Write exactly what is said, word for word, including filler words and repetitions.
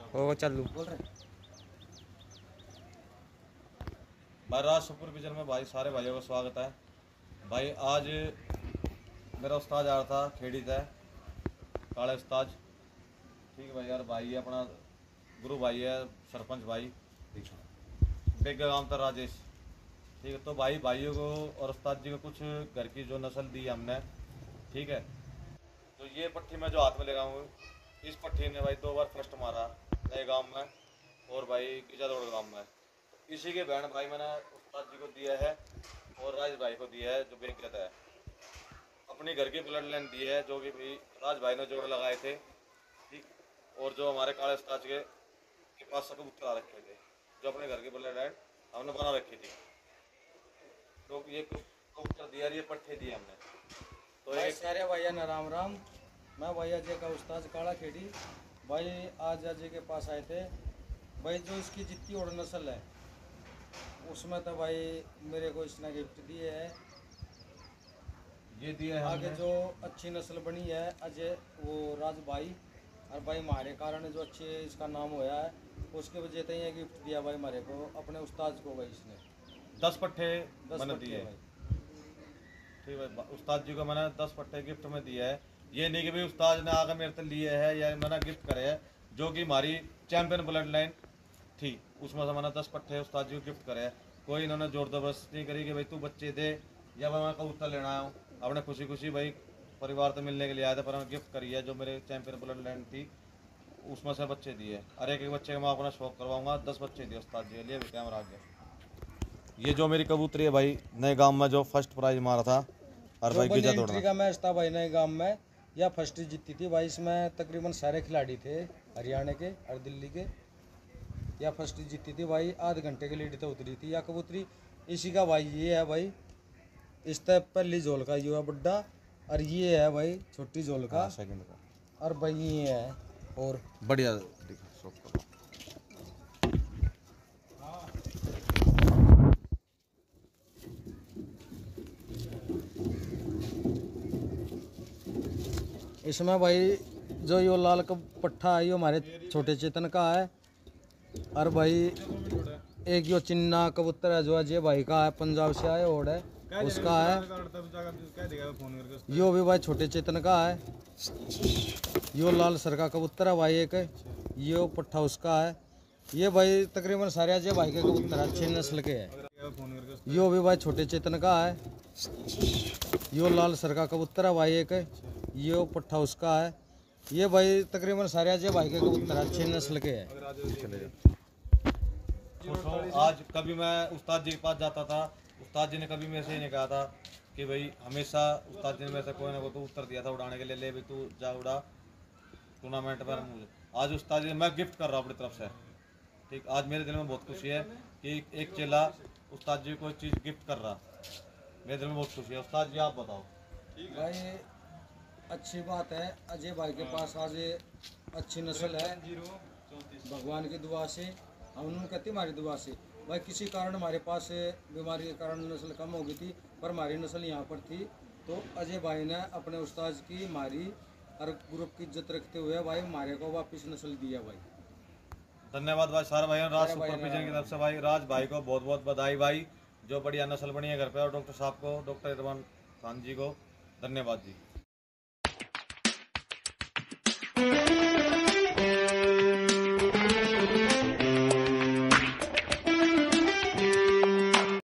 ओ चलू भाई राज super vision में भाई सारे भाइयों का स्वागत है। भाई आज मेरा उस्ताद आ रहा था खेड़ी था काले उस्ताद। ठीक है भाई यार, भाई है अपना गुरु भाई है, सरपंच भाई बेगा गाँव था राजेश। ठीक है, तो भाई भाइयों को और उस्ताद जी को कुछ घर की जो नस्ल दी हमने, ठीक है। तो ये पट्टी मैं जो हाथ में ले रहा हूँ, इस पट्टी ने भाई दो बार फर्स्ट मारा नए गांव में और भाई गिजादौड़ गांव में। इसी के बहन भाई मैंने उस्ताद जी को दिया है और राज भाई को दिया है जो बेगत है। अपनी घर की ब्लड लाइन दी है जो कि भाई राज भाई ने जोड़ लगाए थे, ठीक। और जो हमारे काले उस्ताद के, के पास सब कबूतर रखे थे जो अपने घर की ब्लड लाइन हमने बना रखी थी, तो ये कबूतर दिया, ये पट्टे दिए हमने। तो भाई एक सारे भैया न राम राम। मैं भैया जी का उस्ताद काला खेड़ी भाई आज जी के पास आए थे। भाई जो इसकी जितनी और नस्ल है उसमें तो भाई मेरे को इसने गिफ्ट दिए है। ये दिया है आगे हमने। जो अच्छी नस्ल बनी है अजय वो राज भाई और भाई हमारे कारण जो अच्छे इसका नाम होया है उसके वजह से ये गिफ्ट दिया भाई हमारे को, अपने उस्ताद को भाई इसने दस पट्टे दस मैंने पट्टे दिए। भाई। ठीक है, उस्ताद जी को मैंने दस पट्टे गिफ्ट में दिया है। ये नहीं कि भाई उस्ताद ने आगे मेरे से लिए है या मैंने गिफ्ट करे है, जो कि हमारी चैंपियन ब्लड लाइन थी उसमें से मैंने दस पट्टे उस्ताद जी को गिफ्ट करे है। कोई इन्होंने जोर जबरदस्ती नहीं करी कि भाई तू बच्चे दे या मैं कबूतर लेना आया हूँ। अपने खुशी खुशी भाई परिवार से मिलने के लिए आया था, पर हमें गिफ्ट करी है जो मेरे चैंपियन ब्लड लाइन थी उसमें से बच्चे दिए। अरे एक एक बच्चे का मैं अपना शौक करवाऊंगा, दस बच्चे दिए उस्ताद जी के लिए। भी कैमरा आ गया। ये जो मेरी कबूतरी है भाई नए गांव में जो फर्स्ट प्राइज मारा था और भाई गिजा दौड़ना का मैच था भाई नए गांव में, या फर्स्ट जीती थी भाई। इसमें तकरीबन सारे खिलाड़ी थे हरियाणा के और दिल्ली के। या फर्स्ट जीती थी भाई, आध घंटे की लीड तो उतरी थी या कबूतरी। इसी का भाई ये है भाई, इस तरह पहली झोल का ये है बड्डा और ये है भाई छोटी झोल का सेकंड का और भाई ये है और बढ़िया। इसमें भाई जो यो लाल का पट्ठा है यो हमारे छोटे चेतन का है। और भाई एक यो चिन्ना कबूतर है जो अजय भाई का है, पंजाब से आए और है उसका है। यो भी भाई छोटे चेतन का है। यो लाल सर का कबूतर है भाई एक, यो पट्ठा उसका है। ये भाई तकरीबन सारे अजय भाई के कबूतर अच्छे नस्ल के हैं। यो भी भाई छोटे चेतन का है। यो लाल सर का कबूतर है भाई एक, यो पट्ठा उसका है। ये भाई तकरीबन सारे अजय भाई के कबूतर अच्छे नस्ल के हैं। आज कभी मैं उस्ताद जी के पास जाता था, उस्ताद जी ने कभी मेरे से ही नहीं कहा था कि भाई हमेशा उस्ताद जी ने मेरे से कोई ना कोई उत्तर दिया था उड़ाने के लिए, ले भाई तू जा उड़ा टूर्नामेंट पर। मुझे आज उस्ताद जी मैं गिफ्ट कर रहा हूँ अपनी तरफ से। ठीक, आज मेरे दिल में बहुत खुशी है कि एक चेला उस्ताद जी को चीज़ गिफ्ट कर रहा, मेरे दिल में बहुत खुशी है। उस्ताद जी आप बताओ। भाई अच्छी बात है, अजय भाई के पास आज अच्छी नस्ल है भगवान की दुआ से, हम उन्होंने कहती हमारी दुआ से। भाई किसी कारण हमारे पास बीमारी के कारण नस्ल कम हो गई थी, पर हमारी नस्ल यहाँ पर थी। तो अजय भाई ने अपने उस्ताद की हमारी और ग्रुप की इज्जत रखते हुए भाई हमारे को वापस नस्ल दिया भाई। धन्यवाद भाई सारे भाइयों। राज सुपर विजन की तरफ से भाई राज भाई को बहुत बहुत बधाई भाई, जो बढ़िया नस्ल बनी है घर पे, और डॉक्टर साहब को, डॉक्टर इरफान खान जी को धन्यवाद जी।